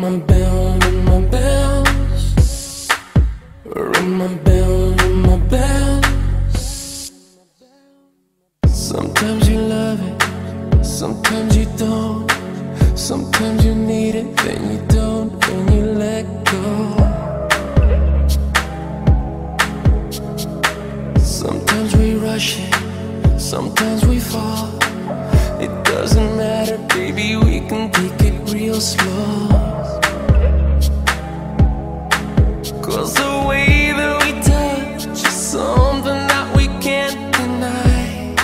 ring my bells, ring my bell, ring my bells. Sometimes you love it, sometimes you don't. Sometimes you need it, then you don't, and you let go. Sometimes we rush it, sometimes we fall. It doesn't matter, baby, we can take it real slow. 'Cause the way that we touch is something that we can't deny.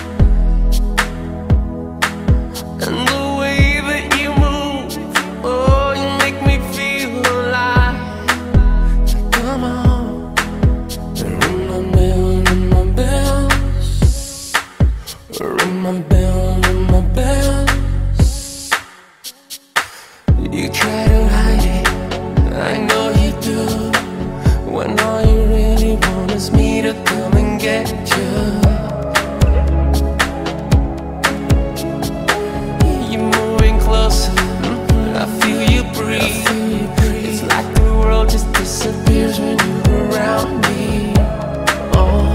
And the way that you move, oh, you make me feel alive. Come on, ring my bell, ring my bells, ring my bell, ring my bells. You try to hide it, I know you do, when all you really want is me to come and get you. You're moving closer, I feel you breathe. It's like the world just disappears when you're around me. Oh,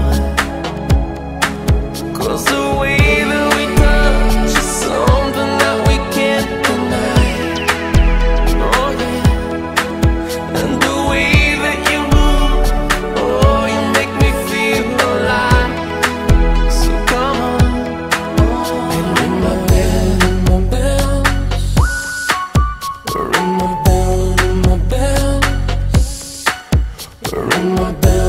'cause the way that we touch is something that we can't deny. Oh yeah, and the way that you move, oh, you make me feel alive. So come on, and ring my bell, ring my bells, ring my bell, ring my bells, ring my bell.